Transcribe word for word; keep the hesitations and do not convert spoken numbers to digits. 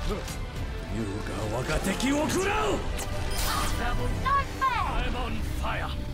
優雅我が敵を食らう。 I'm on fire.